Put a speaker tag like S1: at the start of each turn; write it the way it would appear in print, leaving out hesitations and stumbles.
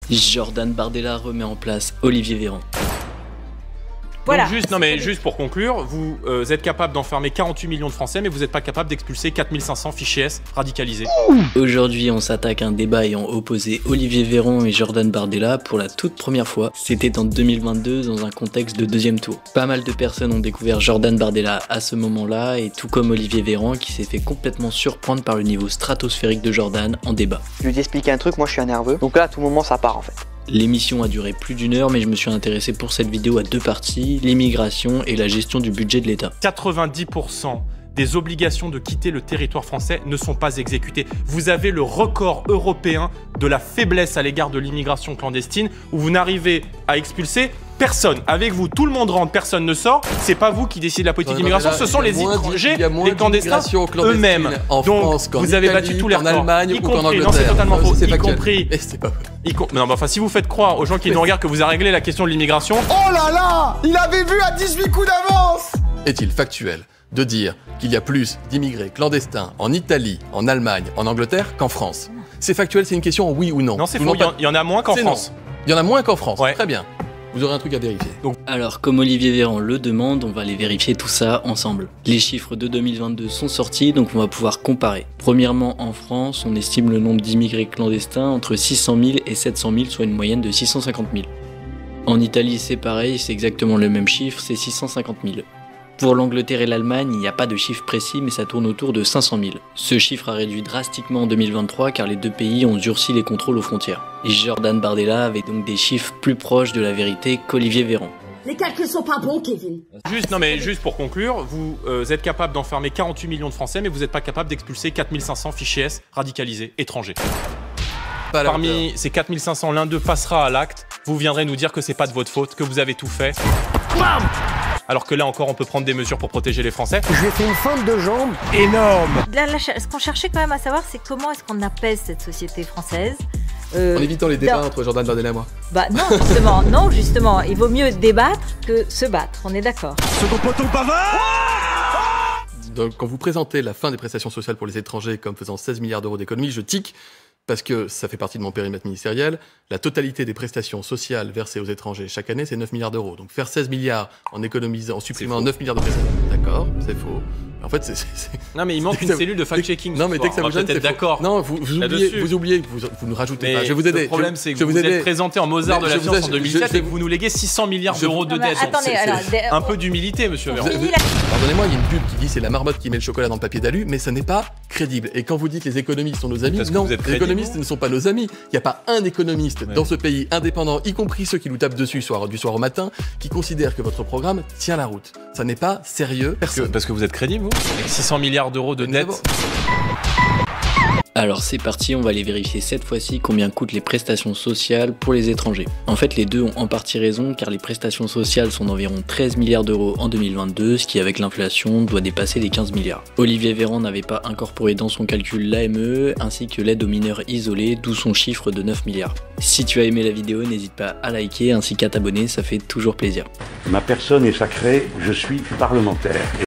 S1: Jordan Bardella remet en place Olivier Véran.
S2: Voilà.
S3: Donc juste pour conclure, vous êtes capable d'enfermer 48 millions de Français, mais vous n'êtes pas capable d'expulser 4500 fichiers S radicalisés.
S1: Aujourd'hui, on s'attaque à un débat ayant opposé Olivier Véran et Jordan Bardella pour la toute première fois. C'était en 2022 dans un contexte de deuxième tour. Pas mal de personnes ont découvert Jordan Bardella à ce moment-là, et tout comme Olivier Véran qui s'est fait complètement surprendre par le niveau stratosphérique de Jordan en débat.
S4: Je lui ai expliqué un truc, moi je suis un nerveux, donc là à tout moment ça part en fait.
S1: L'émission a duré plus d'une heure, mais je me suis intéressé pour cette vidéo à deux parties, l'immigration et la gestion du budget de l'État.
S3: 90% des obligations de quitter le territoire français ne sont pas exécutées. Vous avez le record européen de la faiblesse à l'égard de l'immigration clandestine, où vous n'arrivez à expulser personne. Avec vous, tout le monde rentre, personne ne sort. C'est pas vous qui décidez de la politique d'immigration, ce sont les étrangers, les clandestins eux-mêmes. Donc, vous avez battu tous les records.
S5: En Allemagne ou qu'en Angleterre.
S3: Non, c'est totalement faux.
S5: C'est
S3: Y
S5: factuel.
S3: compris.
S5: Mais c'est pas vrai.
S3: Non, mais enfin, si vous faites croire aux gens qui nous regardent que vous avez réglé la question de l'immigration.
S6: Oh là là, il avait vu à 18 coups d'avance.
S5: Est-il factuel de dire qu'il y a plus d'immigrés clandestins en Italie, en Allemagne, en Angleterre qu'en France? C'est factuel, c'est une question oui ou non?
S3: Non, c'est faux, il y en a moins qu'en France.
S5: Il y en a moins qu'en France,
S3: Ouais.
S5: très bien. Vous aurez un truc à vérifier.
S1: Alors, comme Olivier Véran le demande, on va aller vérifier tout ça ensemble. Les chiffres de 2022 sont sortis, donc on va pouvoir comparer. Premièrement, en France, on estime le nombre d'immigrés clandestins entre 600 000 et 700 000, soit une moyenne de 650 000. En Italie, c'est pareil, c'est exactement le même chiffre, c'est 650 000. Pour l'Angleterre et l'Allemagne, il n'y a pas de chiffre précis, mais ça tourne autour de 500 000. Ce chiffre a réduit drastiquement en 2023 car les deux pays ont durci les contrôles aux frontières. Et Jordan Bardella avait donc des chiffres plus proches de la vérité qu'Olivier Véran.
S7: Les calculs sont pas bons, Kevin.
S3: Juste pour conclure, vous êtes capable d'enfermer 48 millions de Français, mais vous n'êtes pas capable d'expulser 4500 fichiers S radicalisés étrangers. Parmi ces 4500, l'un d'eux passera à l'acte. Vous viendrez nous dire que c'est pas de votre faute, que vous avez tout fait. Bam! Alors que là encore, on peut prendre des mesures pour protéger les Français.
S6: Je lui ai fait une feinte de jambe énorme.
S2: Là, ce qu'on cherchait quand même à savoir, c'est comment est-ce qu'on apaise cette société française.
S5: En évitant les débats entre Jordan Bardella et moi.
S2: Bah non, justement, il vaut mieux débattre que se battre, on est d'accord.
S6: Second poteau bavard.
S5: Donc, quand vous présentez la fin des prestations sociales pour les étrangers comme faisant 16 milliards d'euros d'économies, je tique parce que ça fait partie de mon périmètre ministériel. La totalité des prestations sociales versées aux étrangers chaque année, c'est 9 milliards d'euros. Donc faire 16 milliards en économisant, en supprimant 9 milliards de prestations, d'accord, c'est faux. En fait, c'est...
S3: Non, mais il manque une cellule de fact-checking.
S5: Non, mais dès que ça vous gêne, c'est
S3: d'accord.
S5: Non, vous oubliez, vous nous rajoutez pas. Je vais vous aider.
S3: Le problème, c'est que vous êtes présenté en Mozart de la science en 2007 et que vous nous léguez 600 milliards d'euros de dette.
S2: Attendez, alors...
S3: Un peu d'humilité, monsieur Véran.
S5: Pardonnez-moi, il y a une pub qui dit c'est la marmotte qui met le chocolat dans le papier d'alu, mais ça n'est pas crédible. Et quand vous dites les économistes sont nos amis, non, les économistes ne sont pas nos amis. Il n'y a pas un économiste dans ce pays indépendant, y compris ceux qui nous tapent dessus du soir au matin, qui considère que votre programme tient la route. Ça n'est pas sérieux.
S3: Parce que vous êtes crédible, vous, avec 600 milliards d'euros de dette.
S1: Alors c'est parti, on va aller vérifier cette fois-ci combien coûtent les prestations sociales pour les étrangers. En fait, les deux ont en partie raison car les prestations sociales sont d'environ 13 milliards d'euros en 2022, ce qui avec l'inflation doit dépasser les 15 milliards. Olivier Véran n'avait pas incorporé dans son calcul l'AME ainsi que l'aide aux mineurs isolés, d'où son chiffre de 9 milliards. Si tu as aimé la vidéo, n'hésite pas à liker ainsi qu'à t'abonner, ça fait toujours plaisir.
S8: Ma personne est sacrée, je suis parlementaire.